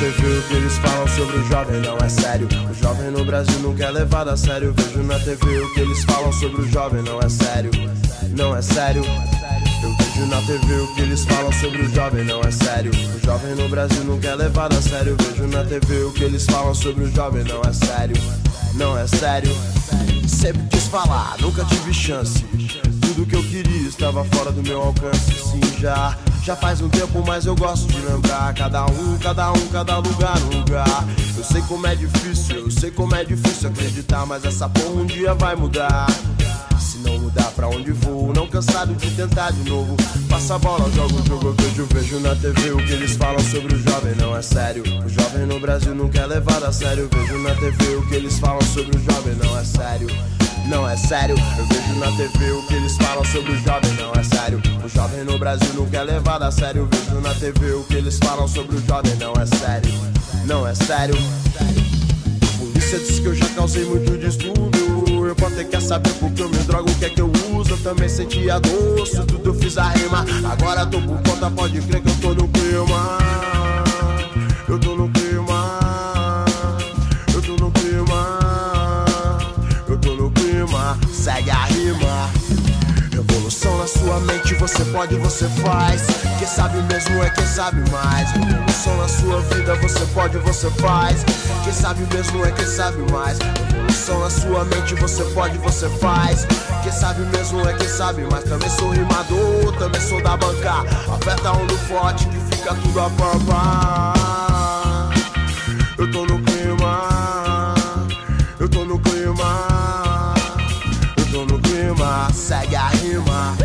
TV o que eles falam sobre o jovem não é sério. O jovem no Brasil nunca é levado a sério. Vejo na TV o que eles falam sobre o jovem não é sério. Não é sério. Eu vejo na TV o que eles falam sobre o jovem não é sério. O jovem no Brasil nunca é levado a sério. Vejo na TV o que eles falam sobre o jovem não é sério. Não é sério. Sempre quis falar, nunca tive chance. Tudo que eu queria estava fora do meu alcance. Sim, já faz um tempo, mas eu gosto de lembrar. Cada lugar, um lugar. Eu sei como é difícil acreditar, mas essa porra um dia vai mudar. Se não mudar pra onde vou, não cansado de tentar de novo. Passa a bola, jogo o jogo, eu vejo na TV o que eles falam sobre o jovem não é sério. O jovem no Brasil nunca é levado a sério. Vejo na TV o que eles falam sobre o jovem não é sério. Não é sério, eu vejo na TV o que eles falam sobre o jovem não é sério. O jovem no Brasil nunca é levado a sério. Vejo na TV o que eles falam sobre o jovem não é sério. Não é sério. A polícia diz que eu já causei muito distúrbio. Eu posso ter que saber porque eu me drogo, o que é que eu uso. Eu também senti a dor, se tudo eu fiz a rima. Agora tô por conta, pode crer que eu tô no clima. Eu tô no clima. Eu tô no clima. Eu tô no clima. Segue a rima. Revolução na sua mente, você pode, você faz. Quem sabe mesmo é quem sabe mais. Revolução na sua vida, você pode, você faz. Quem sabe mesmo é quem sabe mais. Revolução na sua mente, você pode, você faz. Quem sabe mesmo é quem sabe mais. Também sou rimador, também sou da banca. Aperta um do forte que fica tudo a pampa. Eu tô no clima. Eu tô no clima. Eu tô no clima. Segue a rima.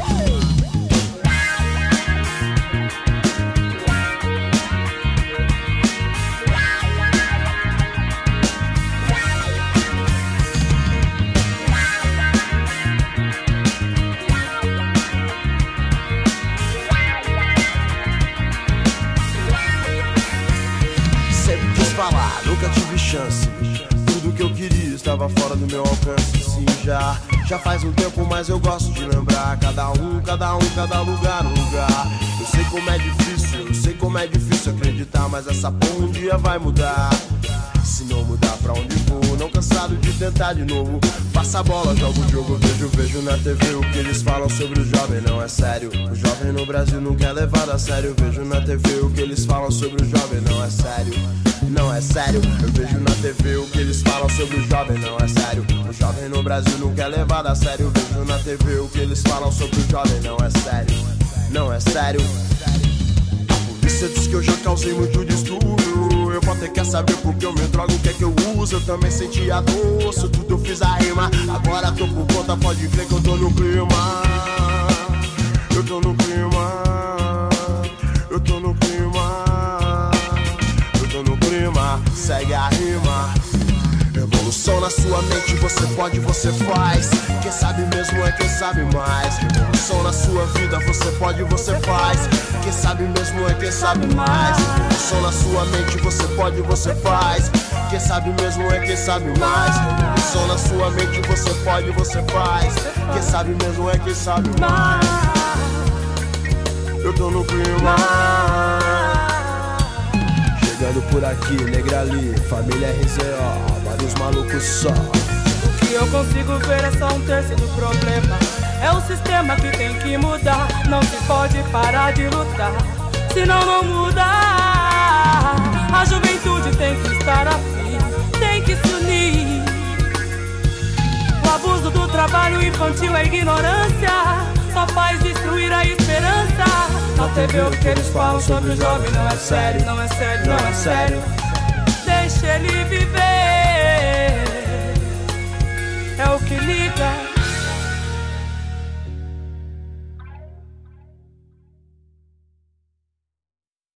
Falar, nunca tive chance. Tudo que eu queria estava fora do meu alcance. Sim, já faz um tempo, mas eu gosto de lembrar. Cada lugar, um lugar. Eu sei como é difícil acreditar, mas essa porra um dia vai mudar. Se não mudar pra onde vou, não cansado de tentar de novo. Passa a bola, jogo o jogo, vejo na TV o que eles falam sobre o jovem não é sério. O jovem no Brasil nunca é levado a sério. Vejo na TV o que eles falam sobre o jovem não é sério. Não é sério, eu vejo na TV o que eles falam sobre o jovem não é sério. O jovem no Brasil nunca é levado a sério. Vejo na TV o que eles falam sobre o jovem não é sério. Não é sério. A polícia diz que eu já causei muito distúrbio. Eu posso ter que saber porque eu me drogo, o que é que eu uso. Eu também senti a dor, se tudo eu fiz a rima. Agora tô por conta, pode crer que eu tô no clima. Eu tô no clima. Eu tô no clima. Segue a rima. Revolução na sua mente, você pode, você faz. Quem sabe mesmo é quem sabe mais. Revolução na sua vida, você pode, você faz. Quem sabe mesmo é quem sabe mais. Revolução na sua mente, você pode, você faz. Quem sabe mesmo é quem sabe mais. Revolução na sua mente, você pode, você faz. Quem sabe mesmo é quem sabe mais. Eu tô no clima. Chegando por aqui, negra ali, família RZO, vários malucos só. O que eu consigo ver é só um terço do problema. É o sistema que tem que mudar. Não se pode parar de lutar, senão não muda. A juventude tem que estar afim, tem que se unir. O abuso do trabalho infantil, a ignorância só faz destruir a esperança. Na TV o que eles falam sobre o jovem não é sério. Não é sério, não é sério. Deixa ele viver.